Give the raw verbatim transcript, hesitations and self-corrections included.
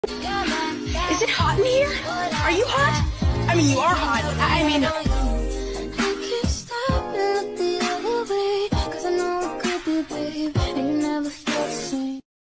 Is it hot in here? Are you hot? I mean, you are hot. I I mean...